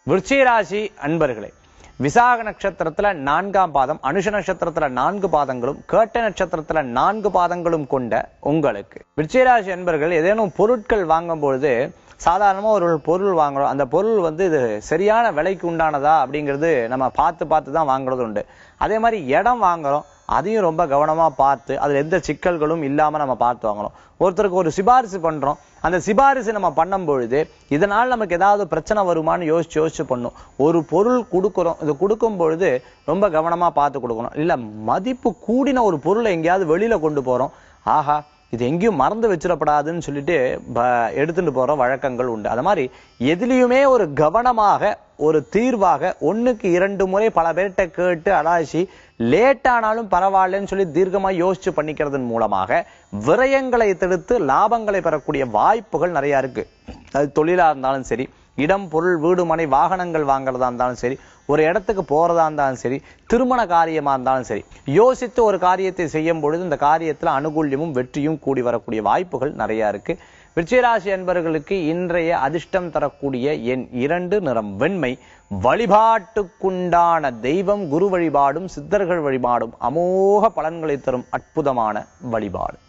விருச்சிக ராசி அன்பர்களே, விசாக நட்சத்திரத்துல 4ஆம் பாதம், அனுஷ நட்சத்திரத்துல 4 பாதங்களும், கேட்ட நட்சத்திரத்துல 4 பாதங்களும் கொண்ட உங்களுக்கு விருச்சிக ராசி அன்பர்கள் ஏதேனும் பொருட்கள் வாங்கும் பொழுது சாதாரணமா ஒரு பொருள் வாங்குறோம், அந்த பொருள் இது சரியான விலைக்கு உண்டானதா அப்படிங்கிறது நம்ம பார்த்து தான் வாங்குறது உண்டு. அதே மாதிரி இடம் வாங்குறோம், அதையும் ரொம்ப கவனமா பார்த்து அதுல எந்த சிக்கல்களும் இல்லாம நம்ம பார்த்து வாங்கணும். ஒருத்தருக்கு ஒரு சிபாரிசு பண்றோம், அந்த சிபாரிசு நம்ம பண்ணும் பொழுது இதனால் நமக்கு ஏதாவது பிரச்சனை வருமானு யோசிச்சு பண்ணும். ஒரு பொருள் கொடுக்குறோம், இது கொடுக்கும் பொழுது ரொம்ப கவனமா பார்த்து கொடுக்கணும். இல்ல மதிப்பு கூடின ஒரு பொருளை எங்கேயாவது வெளியில கொண்டு போறோம், ஆஹா இது எங்கேயும் மறந்து வச்சிடப்படாதுன்னு சொல்லிட்டு எடுத்துட்டு போற வழக்கங்கள் உண்டு. அது மாதிரி எதுலையுமே ஒரு கவனமாக ஒரு தீர்வாக 1க்கு 2 முறை பல பேர்கிட்ட கேட்டு அலாசி லேட்டானாலும் பரவாயில்லன்னு சொல்லி தீர்க்கமா யோசிச்சு பண்ணிக்கிறதன் மூலமாக விரயங்களை தடுத்து லாபங்களை பெறக்கூடிய வாய்ப்புகள் நிறைய இருக்கு. அது தொழிலா இருந்தாலும் சரி, இடம் பொருள் வீடு மனை வாகனங்கள் வாங்குறதா இருந்தாலும் சரி, ஒரு இடத்துக்கு போறதா இருந்தாலும் சரி, திருமண காரியமா இருந்தாலும் சரி, யோசித்து ஒரு காரியத்தை செய்யும் பொழுது இந்த காரியத்துல அனுகூல்யமும் வெற்றியும் கூடி வரக்கூடிய வாய்ப்புகள் நிறைய இருக்கு. விருச்சிக ராசி அன்பர்களுக்கு இன்றைய அதிர்ஷ்டம் தரக்கூடிய எண் 2, நிறம் வெண்மை. வழிபாட்டுக்குண்டான தெய்வம் குரு வழிபாடும் சித்தர்கள் வழிபாடும் அமோக பலன்களை தரும் அற்புதமான வழிபாடு.